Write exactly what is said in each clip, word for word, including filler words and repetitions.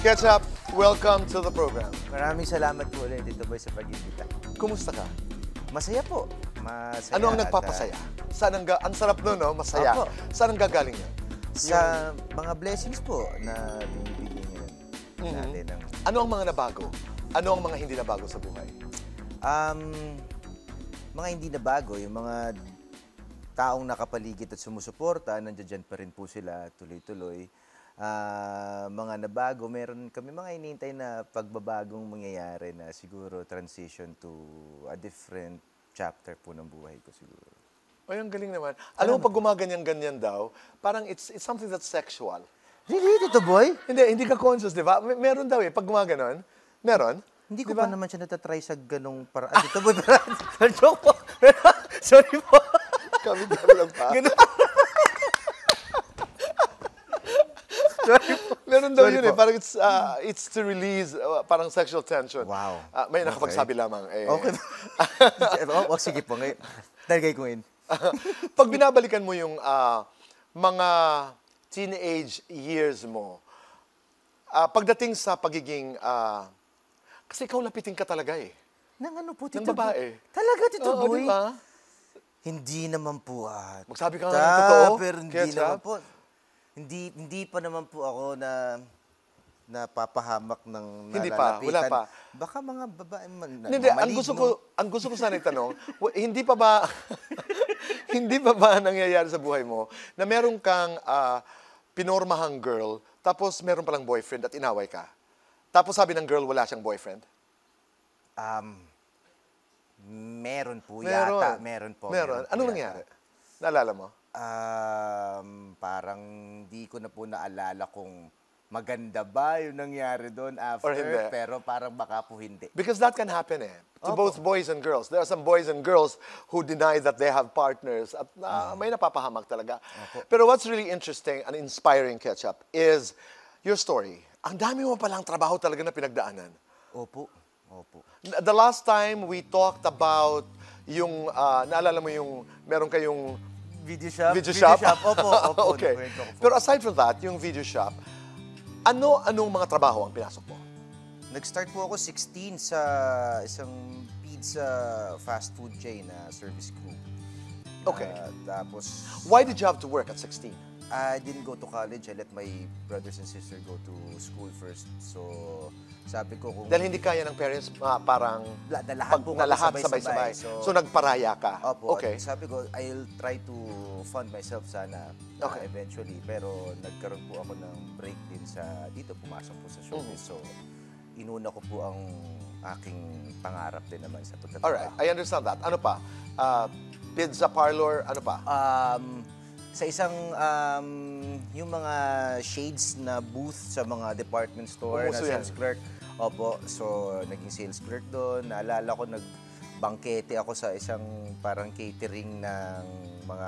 Ketchup, welcome to the program. Maraming salamat po ulit dito boy sa pag-ibita. Kumusta ka? Masaya po. Masaya. Ano ang at, nagpapasaya? uh, Saan ang, ga- ang sarap nun, no? Masaya. Opo. Saan ang gagaling yun? Sa mga blessings po na binibigay ngayon Mhm. natin. Ng, Ano ang mga nabago? Ano ang mga hindi nabago sa buhay? um, mga hindi na bago, yung mga taong nakapaligid at sumusuporta, nandiyan pa rin po sila tuloy-tuloy. Ah, mga nabago, meron kami mga inintay na pagbabagong mangyayari na siguro transition to a different chapter po ng buhay ko siguro. Ay, ang galing naman. Alam mo, pag gumaganyan-ganyan daw, parang it's, it's something that's sexual. Really, Tito Boy? Hindi, hindi ka conscious, di ba? May- meron daw eh, pag gumaganon. Meron? Hindi ko Di ba? pa naman siya natatry sa ganong paraan. Tito Boy, pero joke po. Sorry po. Kami lang pa. Ganun. Sorry po. Meron daw Sorry yun po. eh. Parang it's, uh, it's to release uh, parang sexual tension. Wow. Ah, may Okay. nakapagsabi lamang. Eh. Okay. oh, oh, sige po. Ngayon, talagay ko in. Pag binabalikan mo yung ah, mga teenage years mo, ah, pagdating sa pagiging, ah, kasi ikaw lapitin ka talaga eh. Nang ano po, Tito Ng babae. Boy? Talaga, Tito Oo, Boy? di ba? Hindi naman po at. Magsabi ka nga ng totoo, Pero hindi Ketchup. naman po. Hindi hindi pa naman po ako na napapahamak ng Hindi pa, nalalapitan. wala pa. Baka mga babae man na Hindi, ang maligno. gusto ko, ang gusto ko sana itanong, wa- hindi pa ba, hindi pa ba nangyayari sa buhay mo na meron kang ah, pinormahang girl, tapos meron palang boyfriend at inaway ka? Tapos sabi ng girl, wala siyang boyfriend? Um, meron po Meron. yata. Meron po. Meron. po Anong yata. nangyari? Naalala mo? Um, parang di ko na po naalala kung maganda ba yung nangyari doon after. Or hindi. Pero parang baka po hindi. Because that can happen eh. To Opo. both boys and girls. There are some boys and girls who deny that they have partners at na, may napapahamak talaga. Pero what's really interesting and inspiring, Ketchup, is your story. Ang dami mo palang trabaho talaga na pinagdaanan. Opo. Opo. The last time we talked about yung, ah, naalala mo yung, meron kayong Video shop? video shop? Opo, opo. Okay. Nakwento ko po. Pero aside from that, yung video shop, ano-anong mga trabaho ang pinasok mo? Nag-start po ako sixteen sa isang pizza fast food chain na service crew. Okay. Ah, tapos, Why did you have to work at sixteen? I didn't go to college. I let my brothers and sisters go to school first. So, sabi ko kung... Dahil hindi kaya ng parents ah, parang La- na lahat pag po na kami lahat sabay-sabay. sabay-sabay. So, So- nagparaya ka. Opo, Okay. at sabi ko, I'll try to fund myself sana uh, Okay. eventually. Pero nagkaroon po ako ng break din sa dito, pumasok po sa showbiz. Mm. So, inuna ko po ang aking pangarap din naman sa pagtatrabaho. Alright, I understand that. Ano pa? Ah, pizza parlor, ano pa? Um, sa isang, um, yung mga shades na booth sa mga department store na Umuso yan. sales clerk. Opo, so naging sales clerk doon. Naalala ko, nagbangkete ako sa isang parang catering ng mga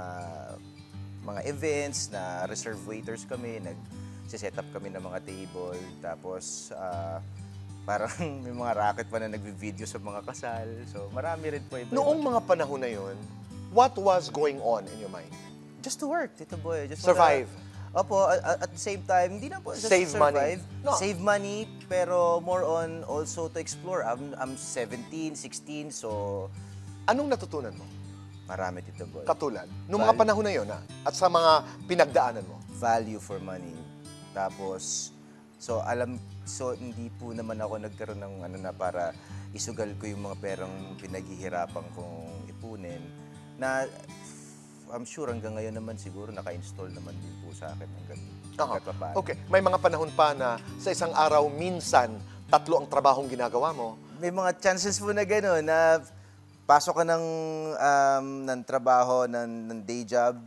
mga events na reserve waiters kami. Nag-set up kami ng mga table. Tapos, ah, parang may mga racket pa na nagvi-video sa mga kasal. So, marami rin po. Iba-iba. Noong mga panahon na yun, what was going on in your mind? Just to work, Tito Boy. Just Survive. Para, opo, at, at the same time, hindi na po just Save to money. survive. No. Save money, pero more on also to explore. I'm, I'm seventeen, sixteen, so Anong natutunan mo? marami, Tito Boy. Katulad, noong mga Value. panahon na yun, ah, at sa mga pinagdaanan mo. Value for money. Tapos, so alam, so hindi po naman ako nagkaroon ng ano na para isugal ko yung mga perang pinaghihirapan kong ipunin. Na I'm sure hanggang ngayon naman siguro naka-install naman din po sa akin hanggang, Aha. hanggang papaano. Okay, may mga panahon pa na sa isang araw, minsan, tatlo ang trabahong ginagawa mo. May mga chances po na gano'n na pasok ka ng, um, ng trabaho, ng, ng day job,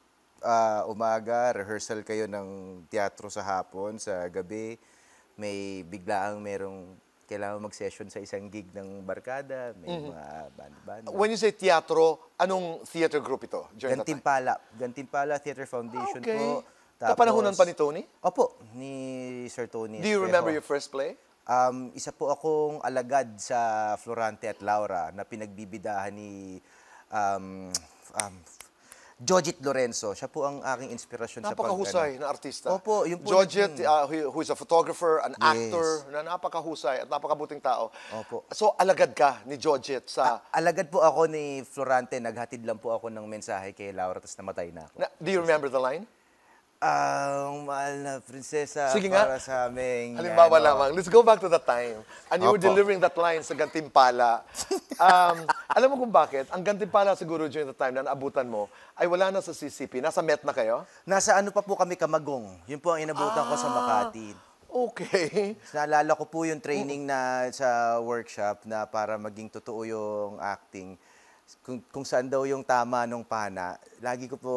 ah, umaga, rehearsal kayo ng teatro sa hapon, sa gabi, may biglaang merong kailangan mag-session sa isang gig ng barkada, may Mm-hmm. mga band-band. When you say teatro, anong theater group ito during that time? Gantimpala. Gantimpala Theater Foundation Okay. po. Kapanahunan pa ni Tony? Opo, ni Sir Tony Do you Espejo. remember your first play? Um, isa po akong alagad sa Florante at Laura na pinagbibidahan ni um, um, Jojit Lorenzo. Siya po ang aking inspirasyon sa pag... Napakahusay na artista. Opo, yun po Georgette, naging- uh, who, who is a photographer, an Yes. actor, na napakahusay at napakabuting tao. Opo. So, alagad ka ni Georgette sa... Alagad po ako ni Florante, naghatid lang po ako ng mensahe kay Laura, tapos namatay na ako. Na, do you remember the line? Ang mahal na prinsesa Sige nga. para sa aming... Halimbawa ano, lamang, let's go back to that time. And you were Opo. delivering that line sa Gantimpala. Um, alam mo kung bakit? Ang Gantimpala siguro during the time na naabutan mo ay wala na sa C C P. Nasa Met na kayo? Nasa ano pa po kami, Kamagong. Yun po ang inabutan ko sa Makati. Okay. Naalala ko po yung training na sa workshop na para maging totoo yung acting. Kung, kung saan daw yung tama nung pana, lagi ko po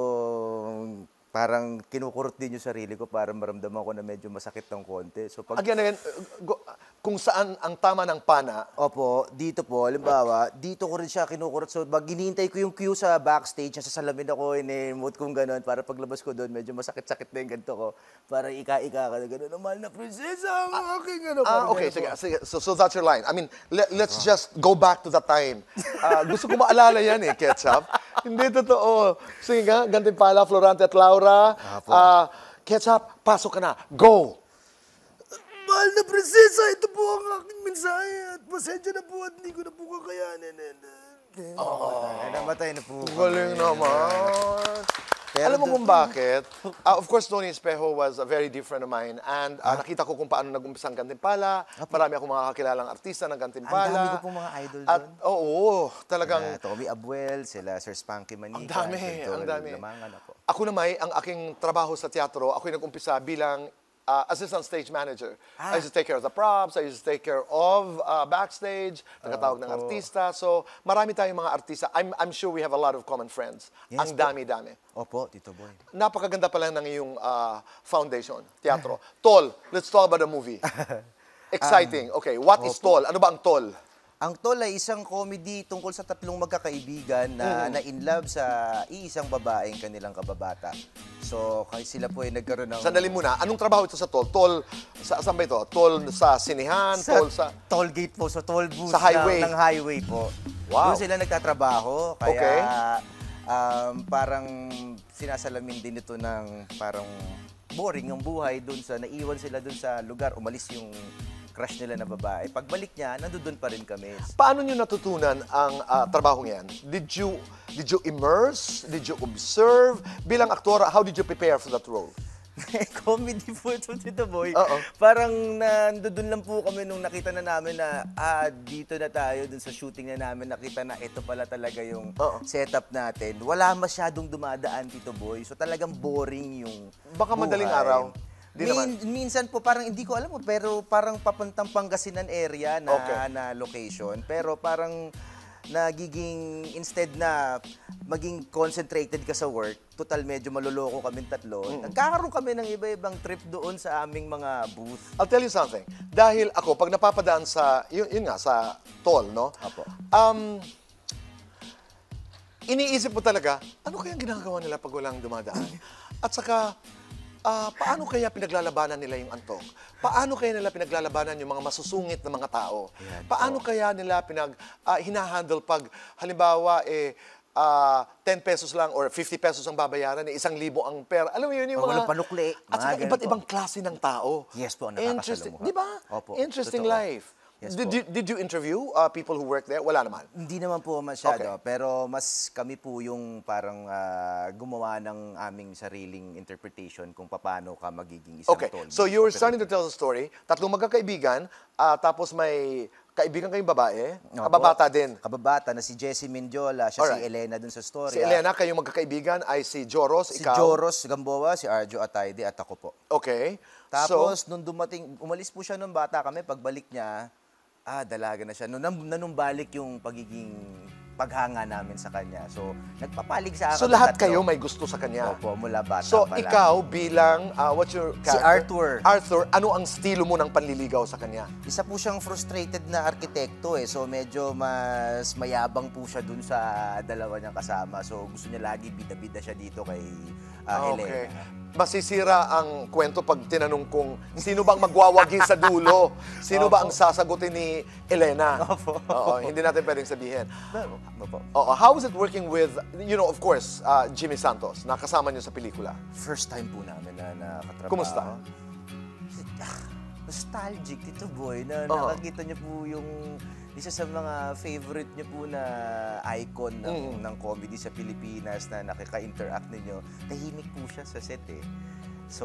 parang kinukurot din yung sarili ko para maramdaman ko na medyo masakit ng konti. So pag Again, again, uh, go- kung saan ang tama ng pana, Opo, dito po, halimbawa, dito ko rin siya kinukurot. So, pag hinihintay ko yung cue sa backstage, sa salamin ako, in-emote kong gano'n, para paglabas ko doon, medyo masakit-sakit na yung ganito ko. Para ika-ika ka na gano'n, mahal na prinsesa, ang aking ano. ah, okay, sige, sige. So, so that's your line. I mean, let, let's just go back to that time. Ah, gusto ko maalala yan eh, Ketchup. Hindi totoo. Sige nga, Gantimpala, Florante at Laura. Apo. Ah, Ketchup, pasok ka na. Go! Mahal na prinsesa, ito po ang aking mensahe at pasensya na po at hindi ko na po kakayanin. Oh, namatay na po. Galing naman. Pero Alam mo doon- kung bakit? Uh, of course, Tony Espejo was a very dear friend of mine. And uh, nakita ko kung paano nag-umpisa ang Gantimpala. Marami akong mga kakilalang artista ng Gantimpala. Ang dami ko pong mga idol At doon. oo, talagang... Sila Tommy Abuel, sila Sir Spanky Manika. Ang dami, Sir ang Joel dami. Lamangan ako. Ako naman, ang aking trabaho sa teatro, ako'y nag-umpisa bilang uh, assistant stage manager. I used to take care of the props, I used to take care of uh, backstage, nagkatawag ng artista. So, marami tayong mga artista. I'm, I'm sure we have a lot of common friends. Yes ang po. dami-dami. Opo, Tito Boy. Napakaganda pala ng iyong uh, foundation, teatro. Tol, let's talk about the movie. Exciting. Okay, what is Tol? Ano ba ang Tol? Ang Tol ay isang comedy tungkol sa tatlong magkakaibigan na na-in-love sa iisang babaeng kanilang kababata. So, kaya sila po ay nagkaroon ng... Sandali muna, anong trabaho ito sa Tol? Tol, sa, saan ba ito? Tol sa sinihan? sa Tol sa... toll gate po, sa toll booth Sa highway. Ng, ng highway po. Wow. Doon sila nagtatrabaho. Kaya Okay. um, parang sinasalamin din ito ng parang boring ang buhay doon sa naiwan sila doon sa lugar. Umalis yung crush nila na babae. Pagbalik niya, nandoon pa rin kami. Paano nyo natutunan ang uh, trabahong yan? Did you, did you immerse? Did you observe? Bilang aktora, how did you prepare for that role? Comedy po ito, Tito Boy. Oo. Parang nandoon lang po kami nung nakita na namin na ah, dito na tayo dun sa shooting na namin. Nakita na ito pala talaga yung Oo. setup natin. Wala masyadong dumadaan, Tito Boy. So talagang boring yung Baka madaling buhay. araw. Di Min- naman. minsan po parang hindi ko alam mo pero parang papuntang Pangasinan area na Okay. na location pero parang nagiging instead na maging concentrated ka sa work, total medyo maluloko kaming tatlo. Nagkakaroon kami ng iba-ibang trip doon sa aming mga booth. I'll tell you something. Dahil ako, pag napapadaan sa, yun, yun nga, sa Tol, no? Apo. Um, iniisip mo talaga, ano kayang ginagawa nila pag walang dumadaan? At saka, ah, paano kaya pinaglalabanan nila yung antok? Paano kaya nila pinaglalabanan yung mga masusungit na mga tao? Yan Paano kaya nila pinag, ah, hinahandle pag, halimbawa, eh, ah, ten pesos lang or fifty pesos ang babayaran, eh, isang libo ang pera. Alam mo yun yung Pag mga... walang panukli, At mga saka ganun iba't po. ibang klase ng tao. Yes po, Interesting. nakakasalumuha. Di ba? Opo, Interesting totoo. life. Yes did, po. you, did you interview uh, people who work there? Wala naman. Hindi naman po masyado, Okay. pero mas kami po yung parang ah, gumawa ng aming sariling interpretation kung paano ka magiging isang Okay, tol. so you were starting to tell the story. Tatlong magkakaibigan, ah, tapos may kaibigan kayong babae, Opo. kababata din. Kababata na si Jessie Mindiola, siya Alright. si Elena dun sa story. Si Elena, kayong magkakaibigan ay si Joros, Si ikaw. Joros Gamboa, si Arjo Atayde at ako po. Okay. Tapos, so, nung dumating, umalis po siya nung bata kami, pagbalik niya, ah, dalaga na siya. Nung nan- nanumbalik yung pagiging paghanga namin sa kanya. So, nagpapalig sa akin. so lahat kayo may gusto sa kanya. Opo, mula bata So pa lang. ikaw bilang, ah, what's your Si character? Arthur. Arthur, ano ang estilo mo ng panliligaw sa kanya? Isa po siyang frustrated na arkitekto eh. So medyo mas mayabang po siya dun sa dalawa niyang kasama. So gusto niya lagi bida-bida siya dito kay ah, Okay. Elena. Masisira ang kwento pag tinanong kung sino bang magwawagi sa dulo? Sino ba ang sasagutin ni Elena? Opo. Oo, hindi natin pwedeng sabihin. Pero, opo. Oo, how was it working with, you know, of course, uh, Jimmy Santos, nakasama niyo sa pelikula? First time po namin na nakatrabaho. Kumusta? Ah, nostalgic ito, boy, na Oo. nakakita niyo po yung isa sa mga favorite niyo po na icon ng, ng comedy sa Pilipinas na nakaka-interact ninyo. Tahimik po siya sa set eh. So,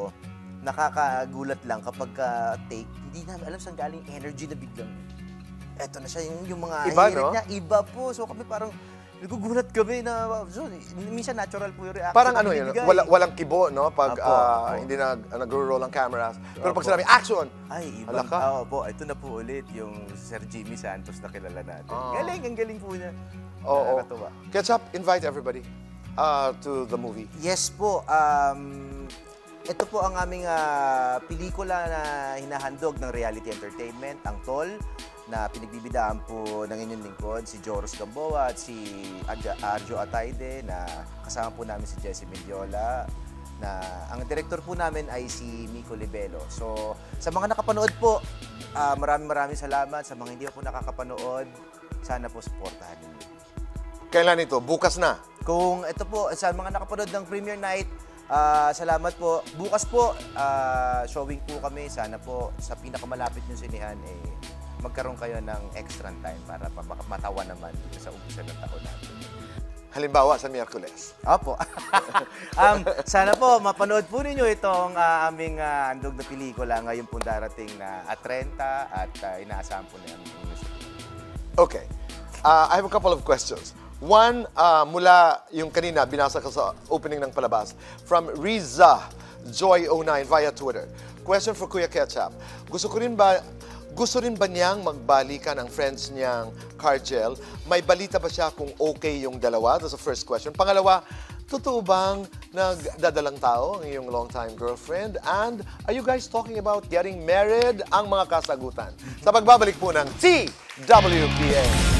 nakakagulat lang kapag ka take, hindi namin alam saan galing energy na biglang, eto na siya, yung, yung mga Iba, hirit no? niya, iba po. So kami parang, nagugulat kami na, so, minsan natural po yung reaction. Parang na ano yun, binibigay. wala, walang kibo, no? Pag Apo, ah, apo. hindi na nag-roll ang cameras. Pero pag Apo. sinabi, action! Ay, Hala ibang ka? tao po. Ito na po ulit yung Sir Jimmy Santos na kilala natin. Ah. Galing, ang galing po niya. Oo. Nakakatuwa. Ketchup, invite everybody uh, to the movie. Yes po. Um, ito po ang aming ah, pelikula na hinahandog ng reality entertainment, ang Tol, na pinagbibidaan po ng inyong lingkod, si Joros Gamboa at si Arja- Arjo Atayde, na kasama po namin si Jessie Mendiola, na ang director po namin ay si Miko Libelo. So, sa mga nakapanood po, ah, maraming maraming salamat. Sa mga hindi po nakakapanood, sana po supportahan ninyo. Kailan ito? Bukas na. Kung ito po, sa mga nakapanood ng premiere night, ah, salamat po. Bukas po, ah, showing po kami. Sana po sa pinakamalapit yung sinihan, eh, magkaroon kayo ng extra time para pa- matawa naman dito sa umpisa ng taon natin. Halimbawa, sa Miyerkules. Opo. um, sana po, mapanood po ninyo itong ah, aming ah, andog na pelikula ngayon po darating na at thirty at ah, inaasahan po na yung music. Okay. Uh, I have a couple of questions. One, uh, mula yung kanina, binasa ko sa opening ng palabas, from Riza Joy oh nine via Twitter. Question for Kuya Ketchup. Gusto ko rin ba, gusto rin ba niyang magbalikan ang friends niyang Cargel? May balita ba siya kung okay yung dalawa? That's the first question. Pangalawa, totoo bang nagdadalang tao ang iyong long-time girlfriend? And are you guys talking about getting married? Ang mga kasagutan. Sa pagbabalik po ng T W P A.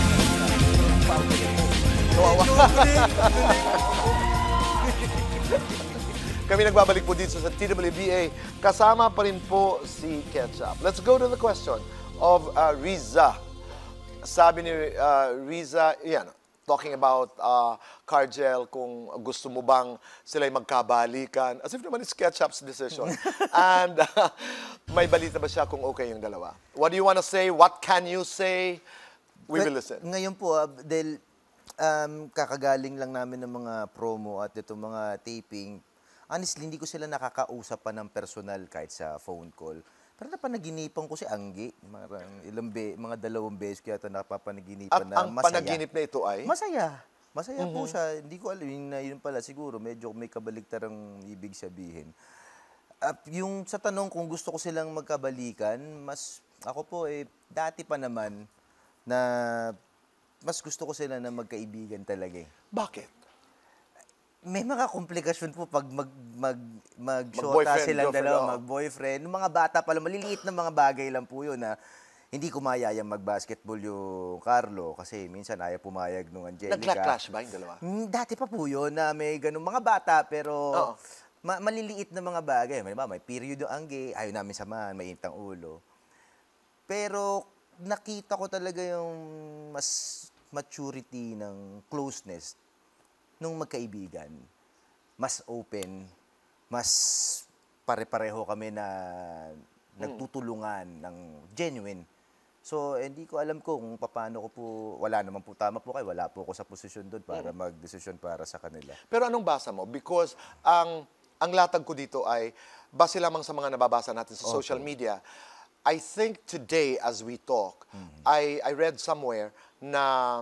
Kami nagbabalik po dito sa T W B A. Kasama pa rin po si Ketchup. Let's go to the question of uh, Riza. Sabi ni uh, Riza, yan, talking about uh, Cargel, kung gusto mo bang sila'y magkabalikan. As if naman it's Ketchup's decision. And uh, may balita ba siya kung okay yung dalawa? What do you want to say? What can you say? We will listen. Ngayon po, ah, dahil um, kakagaling lang namin ng mga promo at itong mga taping, honestly, hindi ko sila nakakausap pa ng personal kahit sa phone call. Pero napanaginipan ko si Anggi. Mga, ilang be, mga dalawang beses kaya ito napapanaginipan At na ang masaya. panaginip na ito ay? Masaya. Masaya po siya. Hindi ko alam yun, na yun pala siguro medyo may kabaligtarang ibig sabihin. At yung sa tanong kung gusto ko silang magkabalikan, mas ako po eh dati pa naman na mas gusto ko sila na magkaibigan talaga eh. Bakit? May mga komplikasyon po pag mag mag mag-shota Mag-boyfriend, silang girlfriend, dalawa, oo. mag-boyfriend. Yung mga bata pa lang, maliliit na mga bagay lang po yun na hindi kumayayang mag-basketball yung Carlo kasi minsan ayaw pumayag nung Angelica. Nagla-clash ba yung dalawa? Hmm, dati pa po yun na may ganung mga bata pero Oo. ma- maliliit na mga bagay. May, may period yung angge, ayaw namin samahan, may intang ulo. Pero nakita ko talaga yung mas maturity ng closeness nung magkaibigan. Mas open, mas pare-pareho kami na nagtutulungan ng genuine. So, hindi ko alam ko kung paano ko po, wala naman po tama po kayo, wala po ako sa posisyon doon para mag-desisyon para sa kanila. Pero anong basa mo? Because ang ang latag ko dito ay base lamang sa mga nababasa natin sa social media. I think today as we talk, I I read somewhere na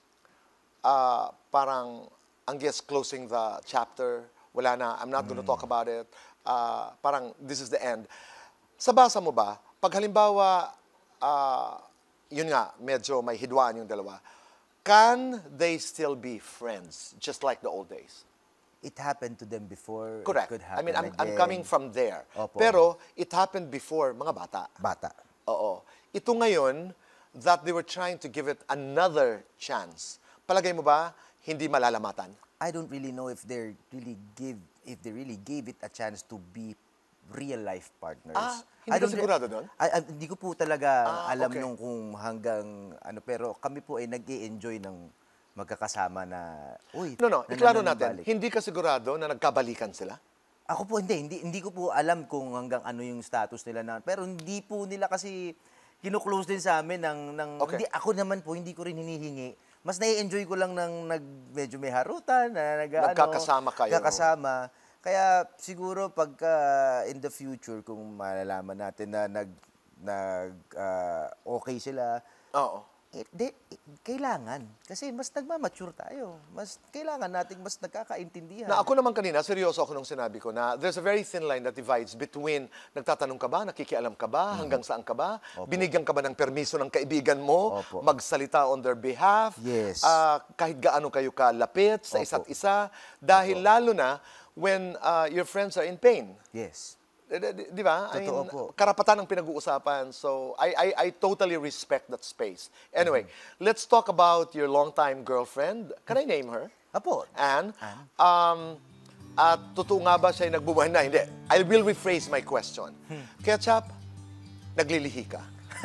ah, parang ang guess closing the chapter, wala na, I'm not going to talk about it. Ah, parang this is the end. Sa basa mo ba, pag halimbawa ah, yun nga, medyo may hidwaan yung dalawa, can they still be friends just like the old days? It happened to them before. Correct. It could I happen mean, I'm, I'm again. coming from there. Opo. Pero it happened before mga bata. Bata. Oo. Ito ngayon, that they were trying to give it another chance. Palagay mo ba, hindi malalamatan? I don't really know if they're really give if they really gave it a chance to be real life partners. Ah, hindi I ka don't- sigurado doon? I- I- hindi ko po talaga Ah, alam okay. nung kung hanggang ano, pero kami po ay nag enjoy ng magkakasama na, uy, No, no, na iklaro natin, nananabalik. hindi ka sigurado na nagkabalikan sila? Ako po hindi, hindi hindi ko po alam kung hanggang ano yung status nila na, pero hindi po nila kasi kino-close din sa amin ng ng Okay. hindi ako naman po hindi ko rin hinihingi. Mas nai-enjoy ko lang ng nag medyo may harutan na nag ano, Nagkakasama kayo. Nagkakasama. Kaya siguro pagka in the future kung malalaman natin na nag nag ah, okay sila, Oo. eh, di, eh, kailangan kasi mas nagmamature tayo. Mas kailangan nating mas nagkakaintindihan. Na ako naman kanina, seryoso ako nung sinabi ko na there's a very thin line that divides between nagtatanong ka ba, nakikialam ka ba, hanggang saan ka ba, binigyan ka ba ng permiso ng kaibigan mo, Opo. magsalita on their behalf, Yes. ah, kahit gaano kayo kalapit sa Opo. isa't isa, dahil lalo na when ah, your friends are in pain. Yes. Di, di- di ba? I Totoo mean, po. karapatan ang pinag-uusapan. So, I, I, I totally respect that space. Anyway, Mm-hmm. let's talk about your longtime girlfriend. Can I name her? Apo. Anne. Um, at totoo nga ba siya ay nagbubuhay na? Hindi. I will rephrase my question. Hmm. Ketchup, naglilihi ka.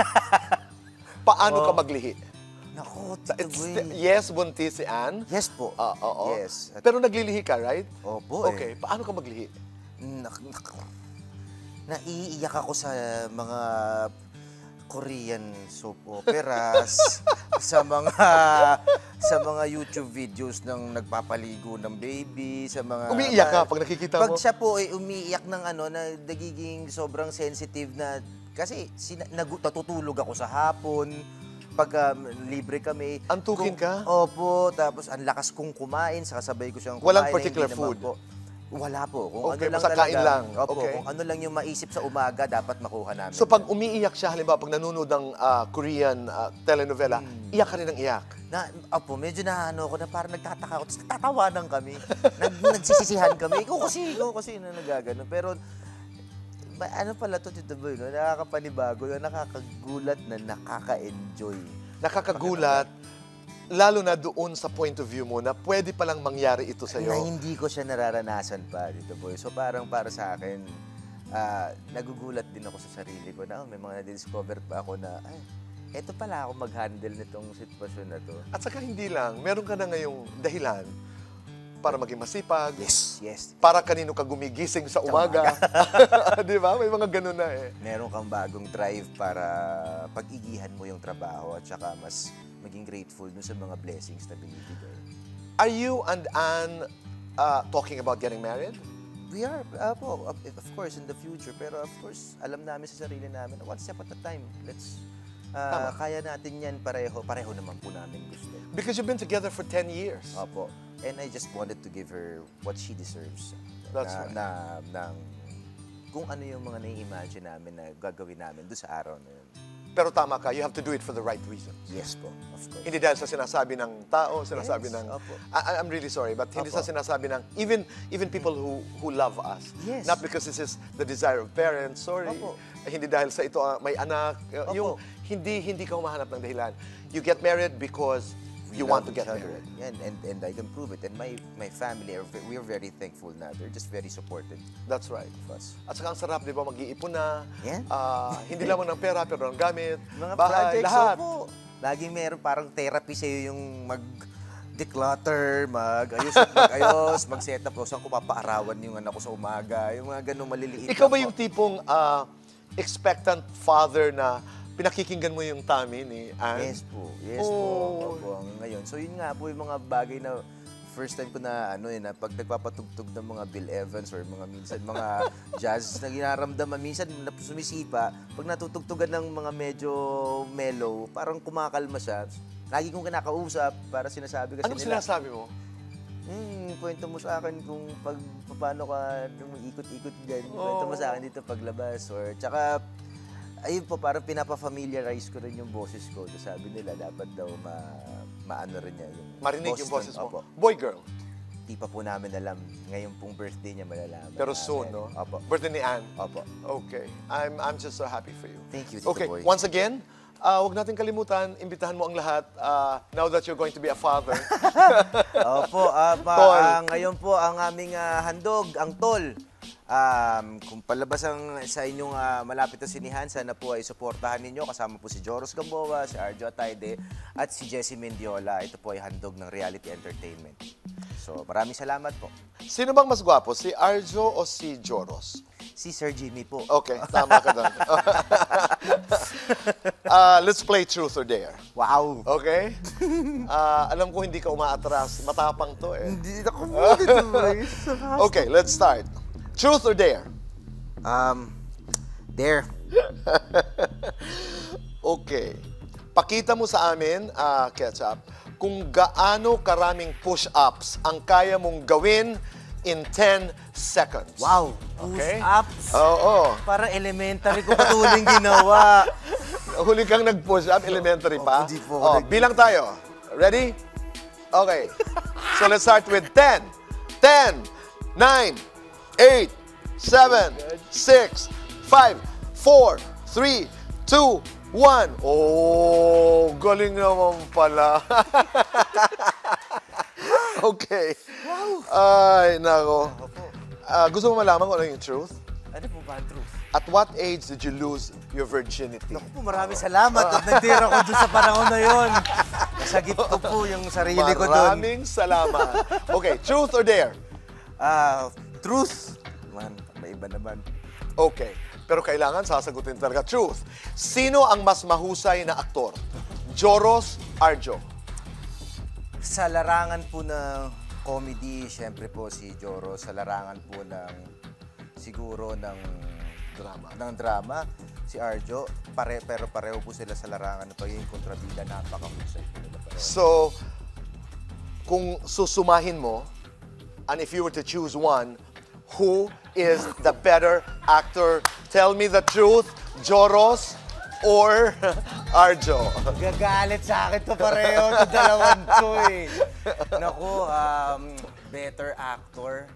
Paano ka maglihi? Naku, It's, Tito Boy. yes, buntis si Anne. Yes po. Ah, oo. Yes. At- Pero naglilihi ka, right? Opo eh. Okay. Paano ka maglihi? Nak, nak, naiiyak ako sa mga Korean soap operas, sa mga sa mga YouTube videos ng nagpapaligo ng baby, sa mga Umiiyak ka pag nakikita Pag mo? siya po ay umiiyak ng ano na nagiging sobrang sensitive na kasi sina, nagu, natutulog ako sa hapon pag um, libre kami. Antukin Kung- ka? Opo, tapos ang lakas kong kumain, sakasabay ko siyang kumain. Walang na particular hindi naman food? Po, wala po. Kung Okay, ano lang basta kain talaga, lang. Opo, Okay. kung ano lang yung maisip sa umaga, dapat makuha namin. So pag umiiyak siya, halimbawa pag nanonood ng ah, Korean ah, telenovela, Hmm. iyak ka rin ng iyak. na, opo, medyo na ano ako na parang nagtataka ako. Tapos tatawanan kami. Nag, nagsisisihan kami. Ikaw kasi, ikaw kasi na nagagano. Pero, ba, ano pala to, Tito Boy, no? Nakakapanibago, no? Nakakagulat na nakaka-enjoy. Nakakagulat, lalo na doon sa point of view mo na pwede palang mangyari ito Na sa'yo. hindi ko siya nararanasan pa, Tito Boy. So parang para sa akin, ah, nagugulat din ako sa sarili ko na oh, may mga na-discover pa ako na, ay, eto pala ako mag-handle nitong sitwasyon na to. At saka hindi lang, meron ka na ngayong dahilan para maging masipag, Yes, yes. para kanino ka gumigising sa umaga. Di ba? May mga ganun na eh. Meron kang bagong drive para pag-igihan mo yung trabaho at saka mas maging grateful dun sa mga blessings na binibigay. Are you and Anne uh, talking about getting married? We are, uh, po, of of course, in the future. Pero of course, alam namin sa sarili namin, one step at a time. Let's, uh, Tama. kaya natin yan pareho. Pareho naman po namin gusto. Because you've been together for ten years. Opo. And I just wanted to give her what she deserves. That's na, right. na, ng, kung ano yung mga nai-imagine namin na gagawin namin doon sa araw na yun. Pero tama ka, you have to do it for the right reasons. Yes po, of course. Hindi dahil sa sinasabi ng tao, sinasabi Yes, ng... opo. I, I'm really sorry, but hindi Opo. sa sinasabi ng... Even even people who who love us. Yes. Not because this is the desire of parents, sorry. Opo. Eh, Hindi dahil sa ito ah, may anak. Uh, Opo. Yung hindi hindi ka humahanap ng dahilan. You get married because We you want love to get each other. married. And, and, and I can prove it. And my, my family, are, ve- we are very thankful na. They're just very supportive That's right. of us. At saka ang sarap, di ba, mag-iipon na. Yeah. Ah, hindi lamang ng pera, pero ng gamit, Mga bahay, projects, lahat. opo. Laging meron parang therapy sa'yo yung mag declutter, mag-ayos at mag-ayos, mag-set up kung saan ko papaarawan yung anak ko sa umaga, yung mga ganung maliliit. Ikaw lang ba po. yung tipong ah, expectant father na pinakikinggan mo yung tummy ni Anne? Yes po. Yes Oh. po. Opo, hanggang ngayon. So yun nga po yung mga bagay na first time ko na ano eh, na pag nagpapatugtog ng mga Bill Evans or mga minsan mga jazz na ginaramdaman, minsan na sumisipa, pag natutugtugan ng mga medyo mellow, parang kumakalma siya. Lagi kong kinakausap para sinasabi kasi Anong nila. sinasabi mo? Hmm, kwento mo sa akin kung pag paano ka nung ikot-ikot diyan. Kwento mo sa akin dito paglabas or tsaka ayun po parang pinapa-familiarize ko rin yung boses ko. So, sabi nila dapat daw ma maano rin niya yung Marinig yung boses boses mo. Opo. Boy, girl. Di pa po namin alam. Ngayon pong birthday niya malalaman. Pero namin. soon, no? Opo. Birthday ni Anne. Opo. Okay. I'm I'm just so happy for you. Thank you, Tito Okay, Boy. once again, ah, wag natin kalimutan, imbitahan mo ang lahat ah, now that you're going to be a father. Opo, ah, ma- Tol. ah, ngayon po ang aming ah, handog, ang tol. Um, kung palabas ang sa inyong ah, malapit na sinihan, sana po ay suportahan ninyo. Kasama po si Joros Gamboa, si Arjo Atayde, at si Jessie Mendiola. Ito po ay handog ng Reality Entertainment. So, maraming salamat po. Sino bang mas gwapo, si Arjo o si Joros? Si Sir Jimmy po. Okay, tama ka doon. Ah, let's play Truth or Dare. Wow! Okay? Ah, alam ko hindi ka umaatras. Matapang to eh. Hindi na kumuli Okay, let's start. Truth or Dare? Um, there. Okay. Pakita mo sa amin, ah, Ketchup, kung gaano karaming push-ups ang kaya mong gawin in ten seconds. Wow! Okay? Push-ups. Oo. Parang elementary ko patuloy ginawa. Huli kang nag-push up, elementary pa. Oh, hindi po ako Oh, nag- bilang tayo. Ready? Okay. So let's start with ten. ten, nine, eight, seven, six, five, four, three, two, one. Oh, galing naman pala. Okay. Ay, nako. Ah, gusto mo malaman kung ano yung truth? Ano po ba ang truth? At what age did you lose your virginity? Naku po, maraming salamat at nagtira ko dun sa panahon na yon. Nasagip ko po yung sarili ko dun. Maraming salamat. Okay, truth or dare? Ah, truth. Man, maiba naman. Okay, pero kailangan sasagutin talaga truth. Sino ang mas mahusay na aktor? Joros, Arjo? Sa larangan po ng comedy, syempre po si Joro. Sa larangan po ng siguro ng Drama. ng drama, si Arjo, pare, pero pareho po sila sa larangan ng pagiging kontrabida, napakahusay po nila pareho. So, kung susumahin mo, and if you were to choose one, who is the better actor? Tell me the truth, Joros or Arjo? Gagalit sa akin to pareho, to dalawan to eh. Naku, um, better actor.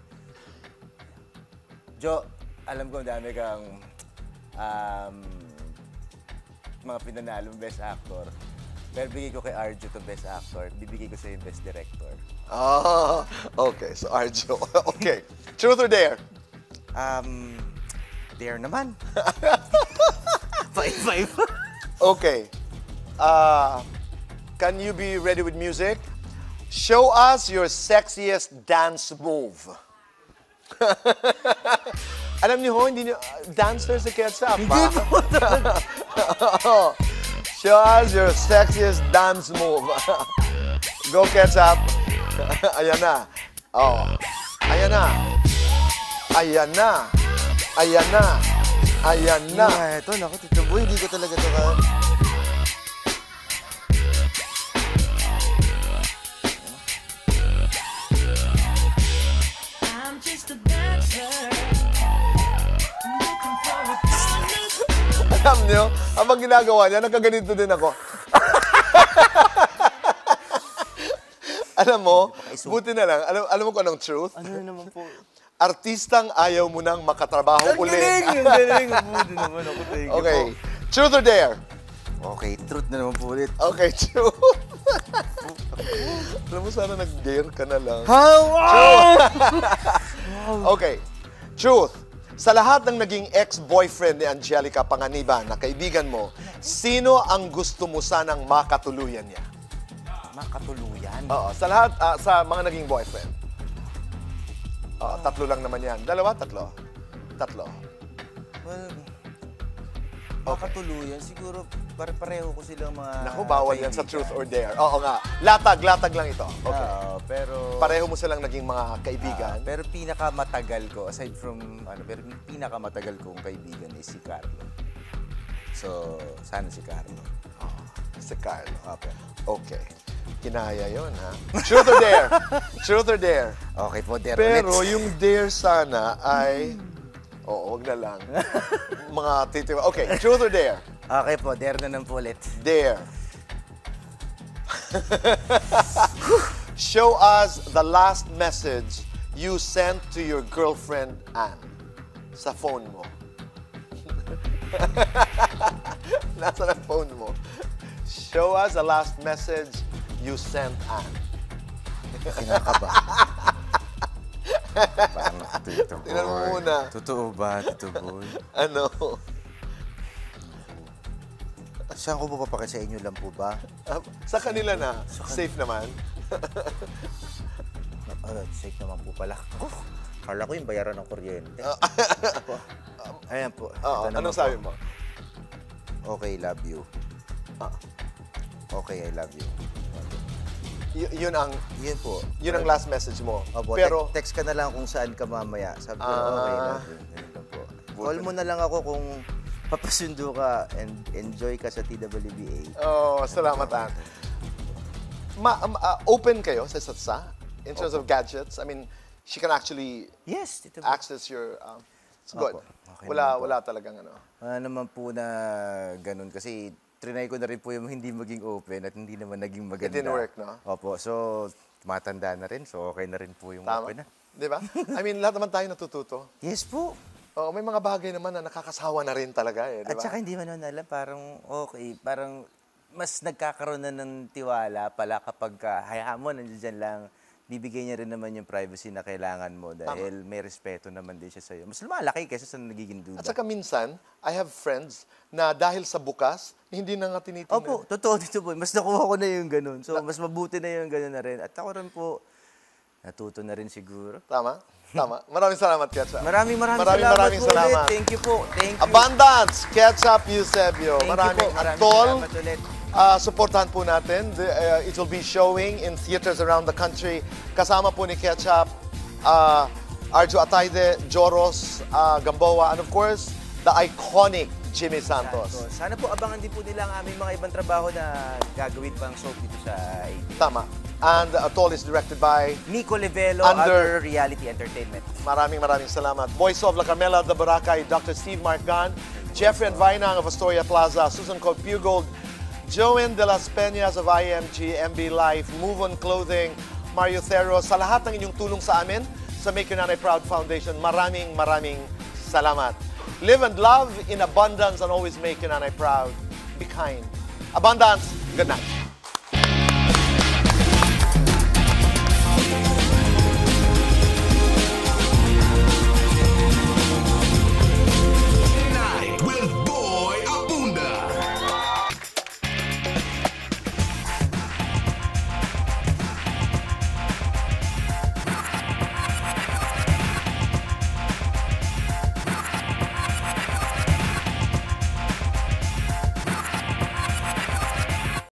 Jo, alam ko dami kang um, mga pinanalong best actor. Pero bigay ko kay Arjo to best actor, bibigay ko sa yung best director. Ah, okay. So, Arjo. Okay. Truth or dare? Um, dare naman. Five, five. Okay. Uh, can you be ready with music? Show us your sexiest dance move. Alam niyo ho, hindi niyo, uh, dancer si Ketchup, Hindi ha? po. Oo. Show us your sexiest dance move. Go, Ketchup. Ayan na. Oh. Ayan na. Ayan na. Ayan na. Ayan na. Na, ito, naku, Tito Boy, hindi ko talaga ito ka... I'm just a dancer. Looking for a partner. Alam niyo, habang ginagawa niya, nagkaganito din ako. Alam mo, buti na lang. Alam, alam mo kung anong truth? Ano na naman po? Artistang ayaw mo nang makatrabaho Ang uli. galing! Ang galing! Buti naman ako. Thank you Okay. po. Truth or dare? Okay, truth na naman po ulit. Okay, truth. Alam mo, sana nag-dare ka na lang. How? Okay. Truth. Sa lahat ng naging ex-boyfriend ni Angelica Panganiban na kaibigan mo, sino ang gusto mo sanang makatuluyan niya? Makatuluyan. Oo, sa lahat, ah, sa mga naging boyfriend. Oo, tatlo lang naman yan. Dalawa, tatlo? Tatlo. Well, makatuluyan. Siguro pare-pareho ko silang mga... Naku, bawal yan sa kaibigan. truth or dare. Oo nga. Latag, latag lang ito. Okay. Oo, pero... Pareho mo silang naging mga kaibigan. Ah, pero pinakamatagal ko, aside from, ano, pero pinakamatagal kong kaibigan is si Carlo. So, sana si Carlo. Si Carlo. Opo. Okay. Kinaya yon ha? Truth or dare? Truth or dare? Okay po, there Pero ulit. yung dare sana ay... Oo, wag na lang. Mga titiwa. Okay, truth or dare? Okay po, there na naman po ulit. Dare. Show us the last message you sent to your girlfriend, Anne. Sa phone mo. Nasaan ang phone mo? Show us the last message you sent Ann. Kinakaba. Parang, Tito Boy. Tingnan mo muna. Totoo ba, Tito Boy? Ano? Saan ko papapakita sa inyo lang po ba? Ah, Sa kanila na. Safe naman. Ah, safe naman po pala. Oh, kala ko yung bayaran ng kuryente. Apo. Ayan po. Oo, Ito naman anong po. sabi mo? Okay, love you. Ah. Okay, I love you. Y- yun ang Yun po. yun ang last message mo. Opo, Pero tek- text ka na lang kung saan ka mamaya. Sabi ko, Ah. okay, love you. Ganun lang po. Call mo na lang ako kung papasundo ka and enjoy ka sa T W B A. oh, salamat Ann. Ma, um, ah, open kayo sa isa't isa in terms of gadgets. I mean, she can actually Yes, Tito Boy. access your um, it's good. Opo, okay wala naman po. wala talagang ano. Wala naman po na ganun kasi trinay ko na rin po yung hindi maging open at hindi naman naging maganda. didn't work, no? Opo, so matanda na rin, so okay na rin po yung Tama. open na. 'Di ba? I mean, lahat naman tayo natututo. Yes po. Oo, may mga bagay naman na nakakasawa na rin talaga eh, 'di At ba? saka hindi man naman alam, parang okay, parang mas nagkakaroon na ng tiwala pala kapag ka, hayaan mo, nandiyan lang, bibigay niya rin naman yung privacy na kailangan mo dahil may respeto naman din siya sa'yo. Mas lumalaki kaysa sa nagiging duda. At saka minsan, I have friends na dahil sa bukas, hindi na nga tinitingnan. Opo, totoo dito po. Mas nakuha ko na yung ganun. So, mas mabuti na yung ganun na rin. At ako rin po, natuto na rin siguro. Tama? Tama. Maraming salamat, Ketchup. Maraming maraming, maraming, salamat maraming po ulit. salamat. Thank you po. Thank you. Abundance, Ketchup, Eusebio. Thank Maraming you po. Maraming atol. salamat ulit. Uh, supportahan po natin. The, uh, it will be showing in theaters around the country. Kasama po ni Ketchup, uh, Arjo Atayde, Joros, uh, Gamboa, and of course, the iconic Jimmy Santos. So, sana po abangan din po nila ang aming mga ibang trabaho na gagawin pang soap dito sa A B. Tama. And uh, Atol is directed by Nico Levelo, Under- Under Reality Entertainment. maraming maraming salamat. Voice of La Carmela de Boracay, Doctor Steve Marcan, Jeffrey Advainang of Astoria Plaza, Susan Coppugold, Joan de las Peñas of I M G, M B Life, Move On Clothing, Mario Thero, sa lahat ng inyong tulong sa amin sa Make Your Nanay Proud Foundation, maraming maraming salamat. Live and love in abundance and always make your nanay proud. Be kind. Abundance, good night.